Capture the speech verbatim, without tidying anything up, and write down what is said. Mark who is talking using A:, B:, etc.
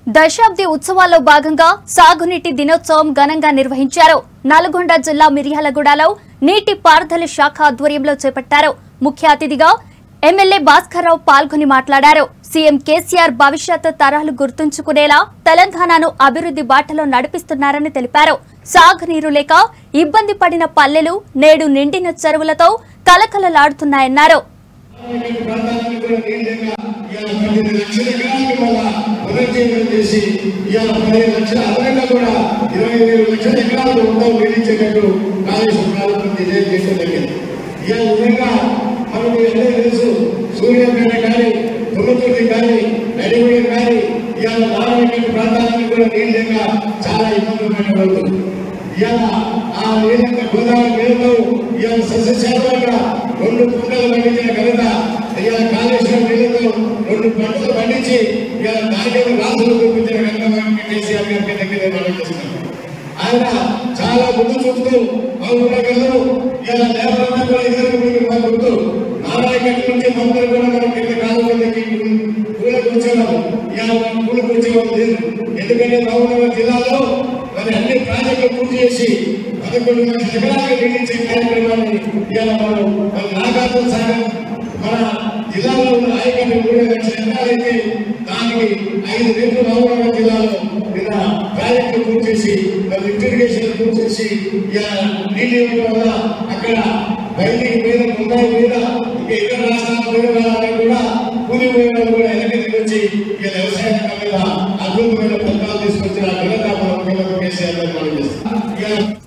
A: దశాబ్ది ఉత్సవాల్లో భాగంగా సాగునీటి దినోత్సవం ఘనంగా నిర్వహించారు. నల్గొండ జిల్లా మిర్యాలగూడలో నీటి పారుదల శాఖ ఆధ్వర్యంలో చేపట్టారు. ముఖ్య అతిథిగా ఎమ్మెల్యే భాస్కర్రావు పాల్గొని మాట్లాడారు. సీఎం కేసీఆర్ భవిష్యత్ తరాలు గుర్తుంచుకునేలా తెలంగాణను అభివృద్ధి బాటలో నడిపిస్తున్నారని తెలిపారు. సాగునీరు లేక ఇబ్బంది పడిన పల్లెలు నేడు నిండిన చెరువులతో కలకలలాడుతున్నాయన్నారు.
B: సూర్యాపేట కానీ తుమ్మతుర్తి కానీ నడిగూడెం కానీ ఇవాళ నారాయణ ప్రాంతానికి కూడా నీళ్ళు లేక చాలా ఇబ్బందులు పడిపోతుంది. ఇవాళ ఆ నీళ్ళ గోదావరి నీళ్ళతో ఇవాళ సస్యశాతంగా రెండు పంటలు పండించిన ఘనత ఇవాళ కాళేశ్వరం నీళ్ళతో రెండు పంటలు పండించి ఇవాళ నాణ్యత రాసులు చూపించిన ఘనత కేసీఆర్ గారికి దగ్గర మనం చేస్తున్నాం. ఆయన చాలా ముందు చూపుతూ బాగుండగలరు. ఇవాళ లేబర్ కూడా ఇద్దరు మాకు గుర్తు నారాయణ నుంచి మంత్రులు కూడా మనం కింద కాలంలోకి పూలకు వచ్చేవాళ్ళు. ఇవాళ మనం పూలకు వచ్చేవాళ్ళు లేదు. ఎందుకంటే మహబూబాబాద్ జిల్లాలో మరి అన్ని ప్రాజెక్టులు పూర్తి చేసి పదకొండు లక్షల ఎకరాలకు నిర్మించే కార్యక్రమాన్ని ఇవాళ మనం మన నాగార్జున సాగర్ మన జిల్లాలో ఉన్న ఆయకట్టు మూడు లక్షల ఎకరాలైతే దానికి ఐదు రెట్లు మహబూబాబాద్ జిల్లాలో నిన్న ప్రాజెక్టులు పూర్తి చేసి మరి లిఫ్ట్ ఇరిగేషన్ పూర్తి చేసి ఇవాళ నీళ్ళు ఇవ్వడం వల్ల అక్కడ బయటికి మీద ముంబై మీద ఇంకా ఇతర రాష్ట్రాల మీద వాళ్ళని కూడా కూలిపోయిన కూడా వెనక్కి వచ్చి ఇక వ్యవసాయ రంగం మీద అద్భుతమైన పథకాలు తీసుకొచ్చిన ఘనత మన కేసీఆర్ మనం చేస్తాం.